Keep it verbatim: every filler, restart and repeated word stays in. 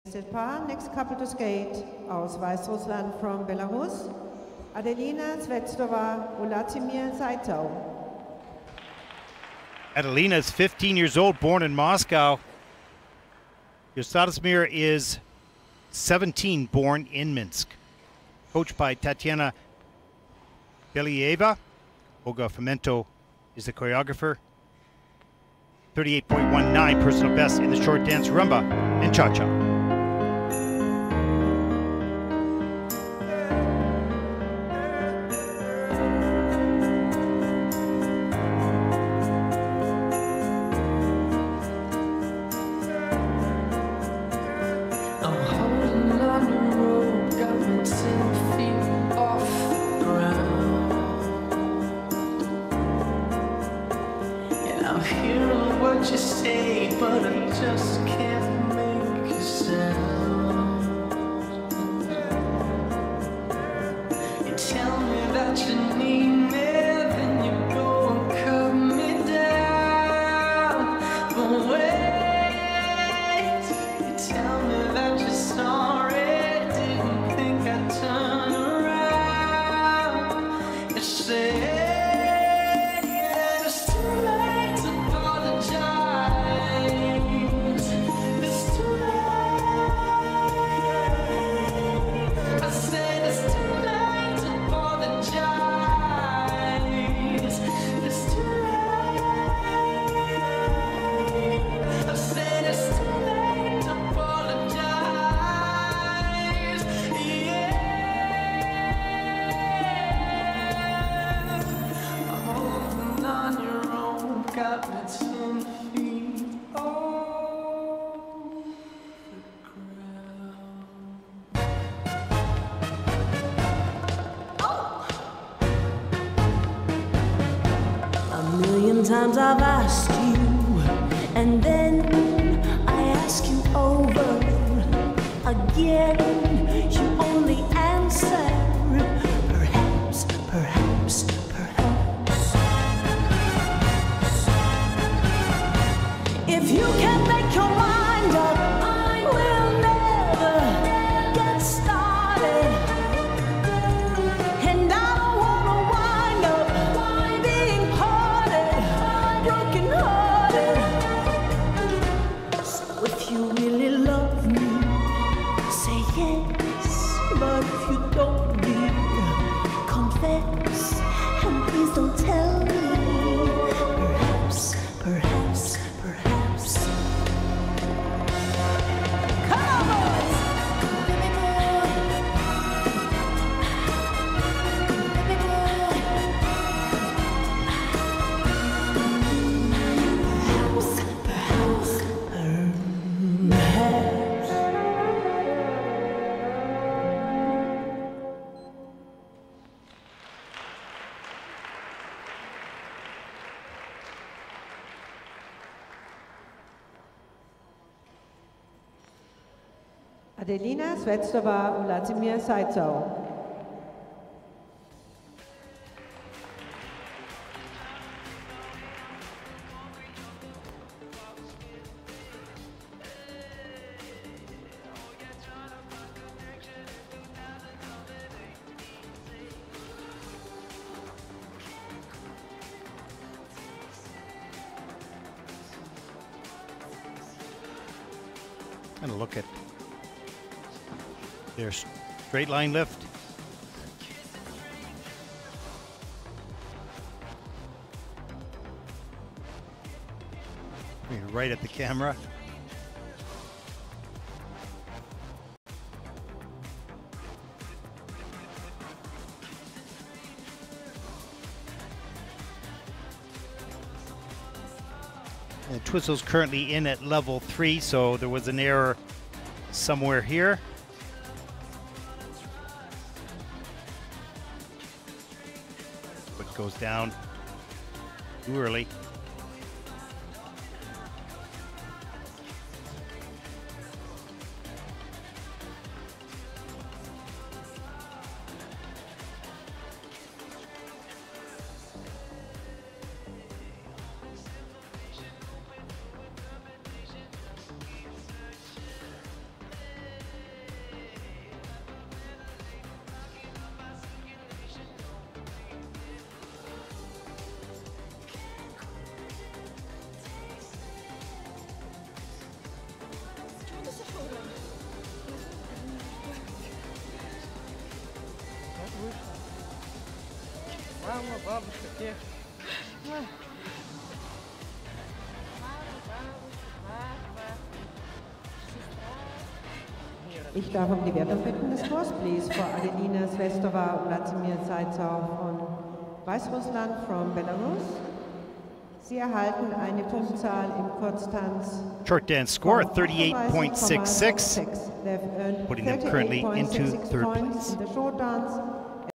Next couple to skate aus Weißrussland from Belarus, Adelina, ZVEZDOVA, Uladzimir, ZAITSAU. Adelina is fifteen years old, born in Moscow. Uladzimir is seventeen, born in Minsk. Coached by Tatiana Believa. Olga Fomento is the choreographer. thirty-eight point one nine personal best in the short dance, rumba, and cha-cha. You say, but I just can't make a sound. You tell me that you need me, then you go and cut me down. But wait, you tell me that you're sorry, didn't think I'd turn around. You say times I've asked you, and then I ask you over again. You only answer, perhaps, perhaps, perhaps. If you can't make your mind up, I will never get started. And I don't wanna wind up being broken hearted. So if you really love me, say yes. But if you don't, dear, confess. And please don't tell me. Perhaps, perhaps, perhaps. Come on, boys! Baby boy. Baby boy. Adelina, ZVEZDOVA, Uladzimir, ZAITSAU. And a look at their straight line lift. Right at the camera. And Twizzle's currently in at level three, so there was an error somewhere here. But goes down too early. бабушка, тех. Ich darf um die Wertung bitten des Scores, please, for Adelina, ZVEZDOVA, Uladzimir, ZAITSAU von Weißrussland, from Belarus. Sie erhalten eine Punktzahl im Kurztanz. Short dance score thirty-eight point six six, They've earned putting them currently into thirty-eight point six six third points place. in the short dance.